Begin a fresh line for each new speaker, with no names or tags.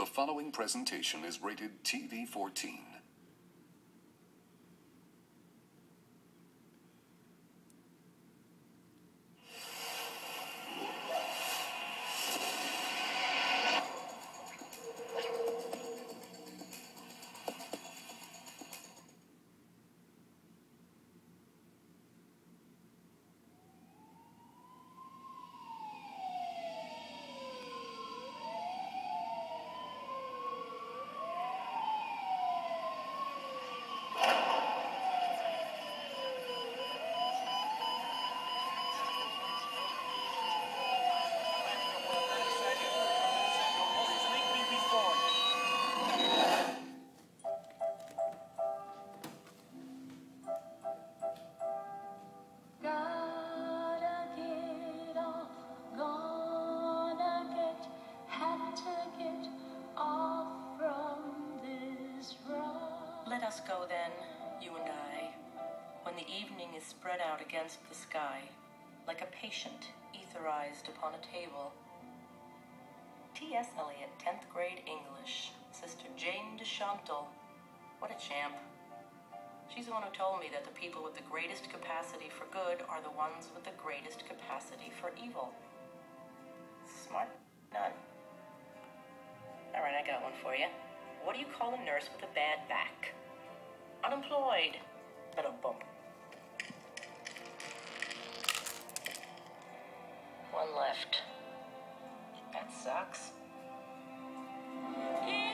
The following presentation is rated TV-14.
Let us go then, you and I, when the evening is spread out against the sky, like a patient etherized upon a table. T.S. Eliot, 10th grade English, Sister Jane de Chantal. What a champ. She's the one who told me that the people with the greatest capacity for good are the ones with the greatest capacity for evil. Smart none. All right, I got one for you. What do you call a nurse with a bad back? Unemployed. But a bump. One left. That sucks.